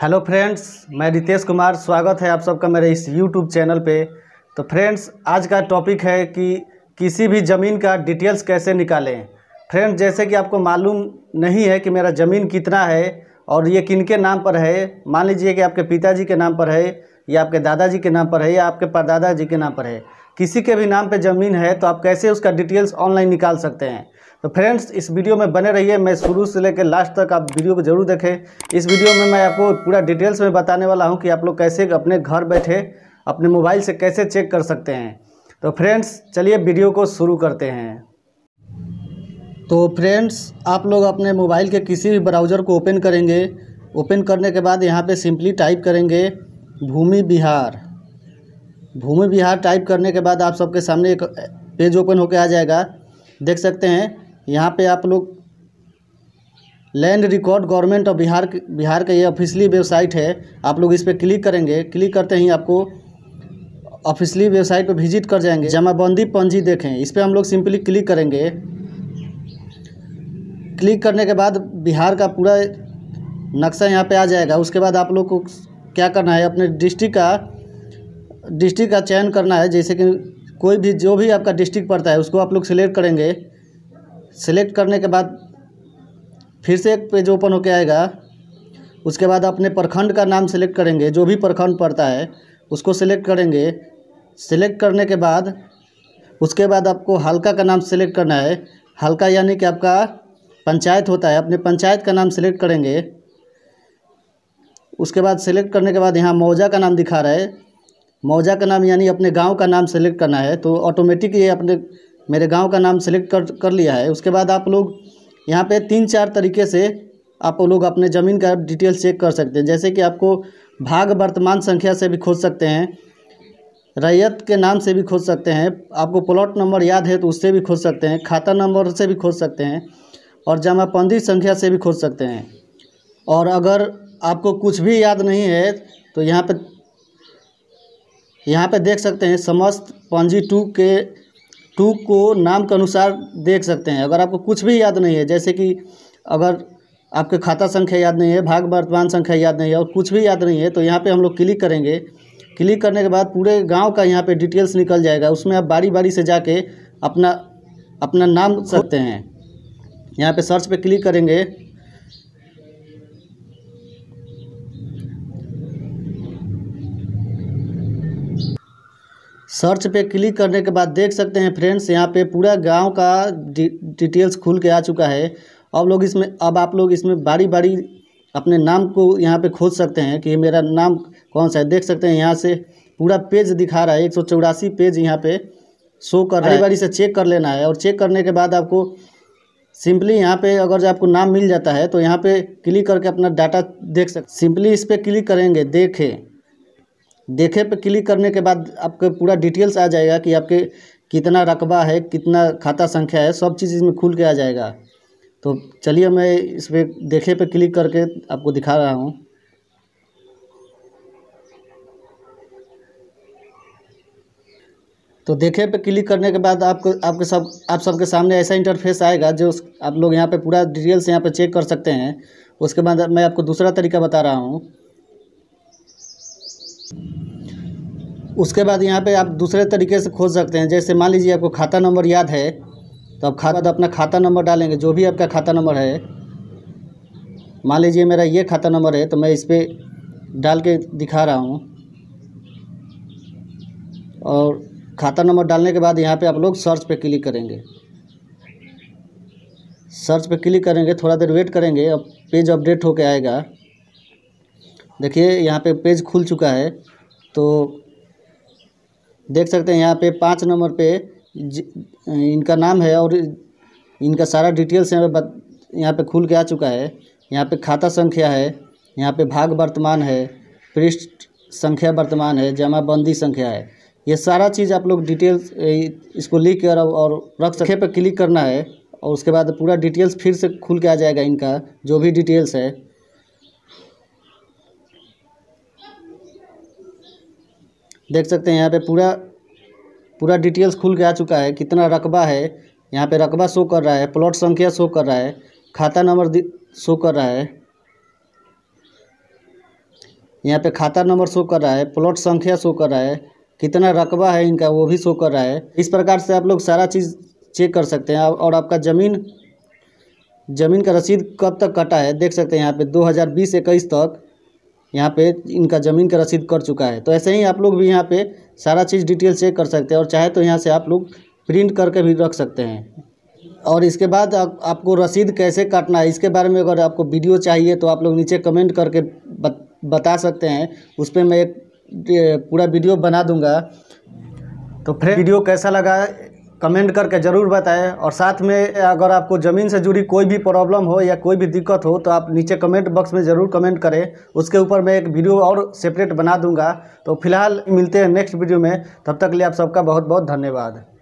Hello friends, मैं रितेश कुमार। स्वागत है आप सबका मेरे इस यूट्यूब चैनल पे। तो फ्रेंड्स, आज का टॉपिक है कि किसी भी ज़मीन का डिटेल्स कैसे निकालें। फ्रेंड्स, जैसे कि आपको मालूम नहीं है कि मेरा ज़मीन कितना है और ये किनके नाम पर है। मान लीजिए कि आपके पिताजी के नाम पर है या आपके दादाजी के नाम पर है या आपके परदादा जी के नाम पर है। किसी के भी नाम पे ज़मीन है तो आप कैसे उसका डिटेल्स ऑनलाइन निकाल सकते हैं। तो फ्रेंड्स, इस वीडियो में बने रहिए। मैं शुरू से लेकर लास्ट तक आप वीडियो को ज़रूर देखें। इस वीडियो में मैं आपको पूरा डिटेल्स में बताने वाला हूं कि आप लोग कैसे अपने घर बैठे अपने मोबाइल से कैसे चेक कर सकते हैं। तो फ्रेंड्स, चलिए वीडियो को शुरू करते हैं। तो फ्रेंड्स, आप लोग अपने मोबाइल के किसी भी ब्राउज़र को ओपन करेंगे। ओपन करने के बाद यहाँ पे सिंपली टाइप करेंगे भूमि बिहार। भूमि बिहार टाइप करने के बाद आप सबके सामने एक पेज ओपन होकर आ जाएगा। देख सकते हैं यहाँ पे आप लोग land record government of Bihar का ये ऑफिशियली वेबसाइट है। आप लोग इस पर क्लिक करेंगे। क्लिक करते ही आपको ऑफिशियली वेबसाइट पर विजिट कर जाएंगे। जमाबंदी पंजी देखें, इस पर हम लोग सिंपली क्लिक करेंगे। क्लिक करने के बाद बिहार का पूरा नक्शा यहाँ पे आ जाएगा। उसके बाद आप लोग को क्या करना है, अपने डिस्ट्रिक्ट का चयन करना है। जैसे कि कोई भी जो भी आपका डिस्ट्रिक्ट पड़ता है उसको आप लोग सिलेक्ट करेंगे। सिलेक्ट करने के बाद फिर से एक पेज ओपन होके आएगा। उसके बाद अपने प्रखंड का नाम सेलेक्ट करेंगे। जो भी प्रखंड पड़ता है उसको सिलेक्ट करेंगे। सिलेक्ट करने के बाद उसके बाद आपको हल्का का नाम सेलेक्ट करना है। हल्का यानी कि आपका पंचायत होता है, अपने पंचायत का नाम सेलेक्ट करेंगे। उसके बाद सेलेक्ट करने के बाद यहाँ मौजा का नाम दिखा रहा है। मौजा का नाम यानी अपने गांव का नाम सेलेक्ट करना है। तो ऑटोमेटिक ये अपने मेरे गांव का नाम सेलेक्ट कर लिया है। उसके बाद आप लोग यहाँ पे 3-4 तरीके से आप लोग अपने ज़मीन का डिटेल्स चेक कर सकते हैं। जैसे कि आपको भाग वर्तमान संख्या से भी खोज सकते हैं, रैयत के नाम से भी खोज सकते हैं, आपको प्लॉट नंबर याद है तो उससे भी खोज सकते हैं, खाता नंबर से भी खोज सकते हैं और जमाबंदी संख्या से भी खोज सकते हैं। और अगर आपको कुछ भी याद नहीं है तो यहाँ पे देख सकते हैं समस्त पंजी 2 को नाम के अनुसार देख सकते हैं। अगर आपको कुछ भी याद नहीं है, जैसे कि अगर आपके खाता संख्या याद नहीं है, भाग वर्तमान संख्या याद नहीं है और कुछ भी याद नहीं है, तो यहाँ पे हम लोग क्लिक करेंगे। क्लिक करने के बाद पूरे गांव का यहाँ पे डिटेल्स निकल जाएगा। उसमें आप बारी बारी से जाके अपना नाम सकते हैं। यहाँ पे सर्च पे क्लिक करेंगे। सर्च पे क्लिक करने के बाद देख सकते हैं फ्रेंड्स, यहाँ पे पूरा गांव का डिटेल्स खुल के आ चुका है। अब आप लोग इसमें बारी बारी अपने नाम को यहाँ पे खोज सकते हैं कि मेरा नाम कौन सा है। देख सकते हैं यहाँ से पूरा पेज दिखा रहा है, 184 पेज यहाँ पे शो कर रहा है। बारी बारी से चेक कर लेना है और चेक करने के बाद आपको सिंपली यहाँ पे अगर आपको नाम मिल जाता है तो यहाँ पे क्लिक करके अपना डाटा देख सकते। सिंपली इस पर क्लिक करेंगे। देखे पे क्लिक करने के बाद आपके पूरा डिटेल्स आ जाएगा कि आपके कितना रकबा है, कितना खाता संख्या है, सब चीज़ इसमें खुल के आ जाएगा। तो चलिए मैं इस पर देखे पे क्लिक करके आपको दिखा रहा हूँ। तो देखे पे क्लिक करने के बाद आप सबके सामने ऐसा इंटरफेस आएगा जो आप लोग यहाँ पे पूरा डिटेल्स यहाँ पे चेक कर सकते हैं। उसके बाद मैं आपको दूसरा तरीका बता रहा हूँ। उसके बाद यहाँ पे आप दूसरे तरीके से खोज सकते हैं। जैसे मान लीजिए आपको खाता नंबर याद है तो आप अपना खाता नंबर डालेंगे, जो भी आपका खाता नंबर है। मान लीजिए मेरा ये खाता नंबर है तो मैं इस पर डाल के दिखा रहा हूँ। और खाता नंबर डालने के बाद यहाँ पे आप लोग सर्च पे क्लिक करेंगे। सर्च पे क्लिक करेंगे, थोड़ा देर वेट करेंगे, अब पेज अपडेट होके आएगा। देखिए यहाँ पे पेज खुल चुका है। तो देख सकते हैं यहाँ पे 5 नंबर पे इनका नाम है और इनका सारा डिटेल्स यहाँ पे खुल के आ चुका है। यहाँ पे खाता संख्या है, यहाँ पे भाग वर्तमान है, पृष्ठ संख्या वर्तमान है, जमाबंदी संख्या है। ये सारा चीज़ आप लोग डिटेल्स इसको लिख कर और रख सकते पे क्लिक करना है और उसके बाद पूरा डिटेल्स फिर से खुल के आ जाएगा। इनका जो भी डिटेल्स है देख सकते हैं यहाँ पे पूरा डिटेल्स खुल के आ चुका है। कितना रकबा है, यहाँ पे रकबा शो कर रहा है, प्लॉट संख्या शो कर रहा है, खाता नंबर शो कर रहा है। यहाँ पे खाता नंबर शो कर रहा है, प्लॉट संख्या शो कर रहा है, कितना रकबा है इनका वो भी शो कर रहा है। इस प्रकार से आप लोग सारा चीज़ चेक कर सकते हैं। और आपका ज़मीन का रसीद कब तक कटा है देख सकते हैं। यहाँ पे 2020-21 तक यहाँ पे इनका ज़मीन का रसीद कट चुका है। तो ऐसे ही आप लोग भी यहाँ पे सारा चीज़ डिटेल चेक कर सकते हैं, और चाहे तो यहाँ से आप लोग प्रिंट करके भी रख सकते हैं। और इसके बाद आपको रसीद कैसे काटना है इसके बारे में अगर आपको वीडियो चाहिए तो आप लोग नीचे कमेंट करके बता सकते हैं। उस पर मैं एक पूरा वीडियो बना दूंगा। तो फ्रेंड वीडियो कैसा लगा कमेंट करके ज़रूर बताएं, और साथ में अगर आपको ज़मीन से जुड़ी कोई भी प्रॉब्लम हो या कोई भी दिक्कत हो तो आप नीचे कमेंट बॉक्स में ज़रूर कमेंट करें। उसके ऊपर मैं एक वीडियो और सेपरेट बना दूंगा। तो फिलहाल मिलते हैं नेक्स्ट वीडियो में, तब तक के लिए आप सबका बहुत बहुत धन्यवाद।